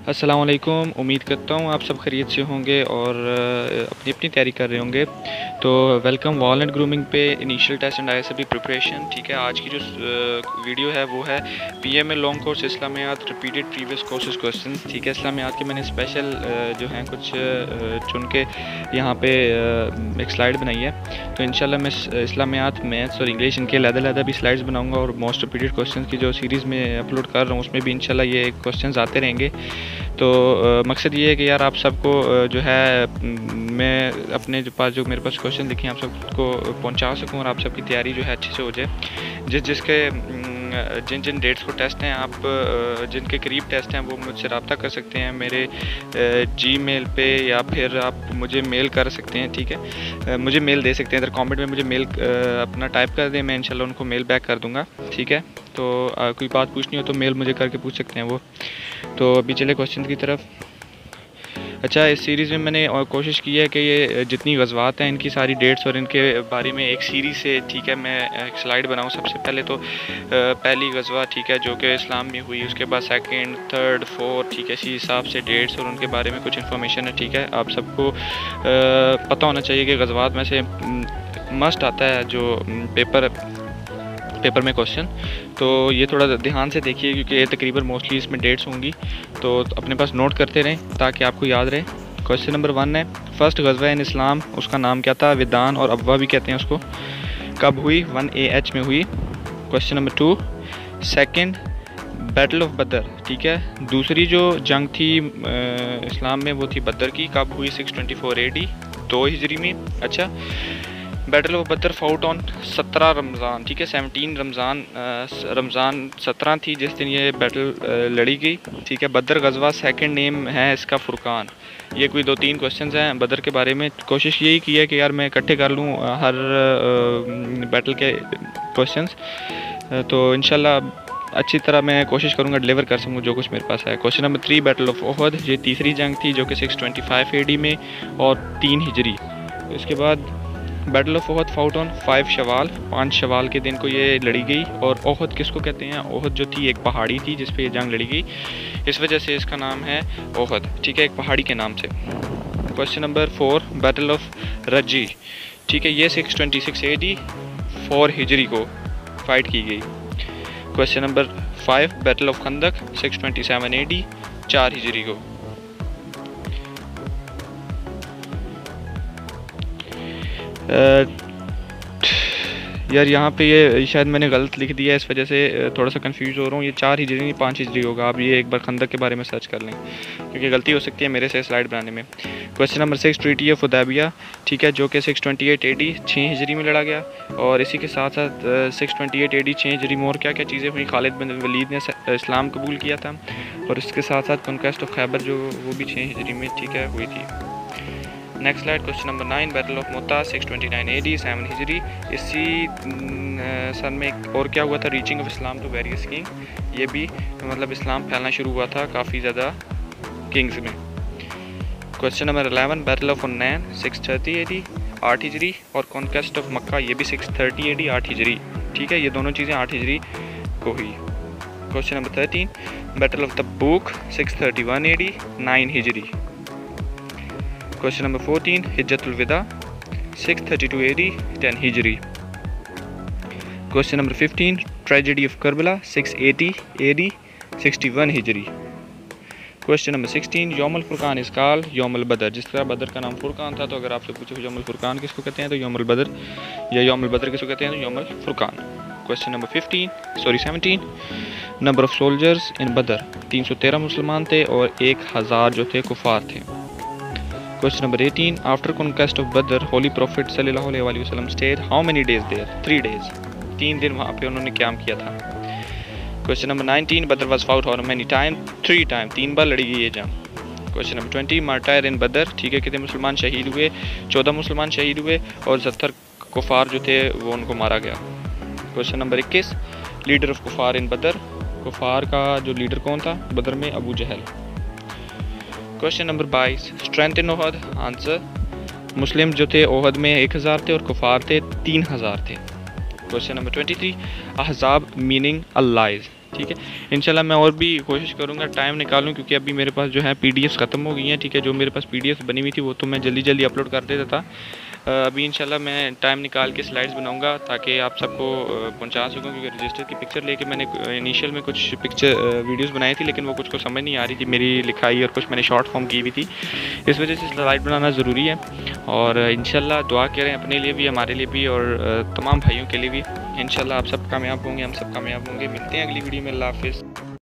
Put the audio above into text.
अस्सलाम वालेकुम। उम्मीद करता हूँ आप सब खैरियत से होंगे और अपनी अपनी तैयारी कर रहे होंगे। तो वेलकम वॉल एंड ग्रूमिंग पे initial test and ISB preparation. ठीक है, आज की जो वीडियो है वो है पीएमए लॉन्ग कोर्स इस्लामियात रिपीटेड प्रीवियस कोर्सेज क्वेश्चंस। ठीक है, इस्लामियात के मैंने स्पेशल जो हैं कुछ चुन के यहाँ पे एक स्लाइड बनाई है। तो इंशाल्लाह मैं इस्लामियात, मैथ्स और इंग्लिश इनके अलग-अलग भी स्लाइड्स बनाऊँगा और मोस्ट रिपीटेड क्वेश्चन की जो सीरीज़ में अपलोड कर रहा हूँ उसमें भी इंशाल्लाह ये क्वेश्चन आते रहेंगे। तो मकसद ये है कि यार आप सबको जो है मैं अपने जो पास जो मेरे पास क्वेश्चन लिखे हैं आप सबको पहुंचा सकूं और आप सबकी तैयारी जो है अच्छे से हो जाए। जिसके जिन जिन डेट्स को टेस्ट हैं, आप जिनके करीब टेस्ट हैं वो मुझसे रब्ता कर सकते हैं मेरे जीमेल पे, या फिर आप मुझे मेल कर सकते हैं। ठीक है, मुझे मेल दे सकते हैं, इधर कमेंट में मुझे मेल अपना टाइप कर दें, मैं इंशाल्लाह उनको मेल बैक कर दूँगा। ठीक है, तो कोई बात पूछनी हो तो मेल मुझे करके पूछ सकते हैं वो। तो अभी चले क्वेश्चन की तरफ। अच्छा, इस सीरीज़ में मैंने और कोशिश की है कि ये जितनी गज़वात हैं इनकी सारी डेट्स और इनके बारे में एक सीरीज़ से, ठीक है, मैं एक स्लाइड बनाऊँ। सबसे पहले तो पहली गज़वा, ठीक है, जो कि इस्लाम में हुई, उसके बाद सेकंड, थर्ड, फोर्थ, ठीक है, इसी हिसाब से डेट्स और उनके बारे में कुछ इन्फॉर्मेशन है। ठीक है, आप सबको पता होना चाहिए कि गज़वात में से मस्ट आता है जो पेपर में क्वेश्चन, तो ये थोड़ा ध्यान से देखिए क्योंकि ये तकरीबन मोस्टली इसमें डेट्स होंगी, तो अपने पास नोट करते रहें ताकि आपको याद रहे। क्वेश्चन नंबर 1 है, फर्स्ट गज़वा इन इस्लाम, उसका नाम क्या था? विदान और अब्वा भी कहते हैं उसको। कब हुई? 1 AH में हुई। Question number 2, second battle of Badr. ठीक है, दूसरी जो जंग थी इस्लाम में वो थी बदर की। कब हुई? 624 AD, 2 हिजरी में। अच्छा, battle of Badr fought on 17 रमज़ान। ठीक है, 17 रमज़ान 17 थी जिस दिन ये बैटल लड़ी गई। ठीक है, बदर गज़वा सेकंड नेम है इसका फुरकान। ये कोई 2-3 क्वेश्चंस हैं बदर के बारे में। कोशिश यही की है कि यार मैं इकट्ठे कर लूँ हर बैटल के क्वेश्चंस, तो इंशाल्लाह अच्छी तरह मैं कोशिश करूँगा डिलीवर कर सकूँ जो कुछ मेरे पास है। Question number 3, battle of Uhud, ये तीसरी जंग थी जो कि 625 AD में और 3 हिजरी। इसके बाद battle of Uhud fought on 5 शवाल, 5 शवाल के दिन को ये लड़ी गई। और ओहद किसको कहते हैं? ओहद जो थी एक पहाड़ी थी जिस पे ये जंग लड़ी गई, इस वजह से इसका नाम है ओहद। ठीक है, एक पहाड़ी के नाम से। क्वेश्चन नंबर 4, बैटल ऑफ रजी। ठीक है, ये 626 AD 4 हिजरी को फाइट की गई। Question number 5, battle of Khandaq 627 AD 4 हिजरी को। यार यहाँ पे ये शायद मैंने गलत लिख दिया है, इस वजह से थोड़ा सा कंफ्यूज हो रहा हूँ। ये 4 हिजरी नहीं 5 हिजरी होगा। आप ये एक बार खंदक के बारे में सर्च कर लें क्योंकि गलती हो सकती है मेरे से स्लाइड बनाने में। Question number 6, treaty of Hudaibiya. ठीक है, जो कि 628 AD 6 हिजरी में लड़ा गया। और इसी के साथ साथ 628 AD 6 हिजरी में और क्या क्या चीज़ें हुई? खालिद बिन वलीद ने इस्लाम कबूल किया था, और इसके साथ साथ कॉन्क्वेस्ट ऑफ खैबर जो वो भी 6 हिजरी में, ठीक है, हुई थी। Next slide, question number 9, battle of Mutah 629 AD 7 हिजरी। इसी सन में और क्या हुआ था? Reaching of Islam to various king. ये भी मतलब इस्लाम फैलना शुरू हुआ था काफ़ी ज़्यादा किंग्स में। Question number 11, battle of Hunain 630 AD 8 हिजरी। और कॉन्क्वेस्ट ऑफ मक्का ये भी 630 AD 8 हिजरी। ठीक है, ये दोनों चीज़ें 8 हिजरी को हुई। Question number 13, battle of Tabuk 631 AD 9 हिजरी। क्वेश्चन नंबर 14, हिज्जतुल विदा 632 AD 10 हिजरी। Question number 15, tragedy of Karbala 680 AD 61 हिजरी। क्वेश्चन नंबर 16, यौमुल फुरकान इस काल यौमुल बदर। जिस तरह बदर का नाम फुरकान था, तो अगर आपसे पूछो यौमुल फुरकान किसको कहते हैं तो यौमुल बदर, या यौमुल बदर किसको कहते हैं तो यौमुल फुरकान। Question number 17, number of soldiers in Badr 313 मुसलमान थे और 1000 जो थे कुफार थे। Question number 18, after conquest of Badr holy prophet सल्लल्लाहु अलैहि वसल्लम stayed how many days there? 3 days, 3 दिन वहाँ पे उन्होंने क़याम किया था। Question number 19, Badr was fought how many time? 3 time, 3 बार लड़ी गई ये जंग। क्वेश्चन नंबर 20, मार्टायर इन बदर। ठीक है, कितने मुसलमान शहीद हुए? 14 मुसलमान शहीद हुए और 70 कुफार जो थे वो उनको मारा गया। क्वेश्चन नंबर 21, लीडर ऑफ कुफार इन बदर। कुफार का जो लीडर कौन था बदर में? Abu Jahl. Question number 22, strength in Uhud. Answer, Muslim जो थे ओहद में 1000 थे और कुफार थे 3000 थे। Question number 23, Ahzab meaning allies. ठीक है। इंशाल्लाह मैं और भी कोशिश करूँगा टाइम निकालूँ, क्योंकि अभी मेरे पास जो है पीडीएफ्स ख़त्म हो गई हैं, ठीक है। जो मेरे पास पीडीएफ बनी हुई थी वो तो मैं जल्दी जल्दी अपलोड कर देता था। अभी इंशाल्लाह मैं टाइम निकाल के स्लाइड्स बनाऊँगा ताकि आप सबको पहुँचा सकूँ, क्योंकि रजिस्टर की पिक्चर लेके मैंने इनिशियल में कुछ वीडियोस बनाई थी, लेकिन वो कुछ को समझ नहीं आ रही थी मेरी लिखाई, और कुछ मैंने शॉर्ट फॉर्म की हुई थी। इस वजह से स्लाइड बनाना ज़रूरी है। और इंशाल्लाह दुआ करें अपने लिए भी, हमारे लिए भी, और तमाम भाइयों के लिए भी। इंशाल्लाह आप सब कामयाब होंगे, हम सब कामयाब होंगे। मिलते हैं अगली वीडियो में। अल्लाह हाफ़िज़।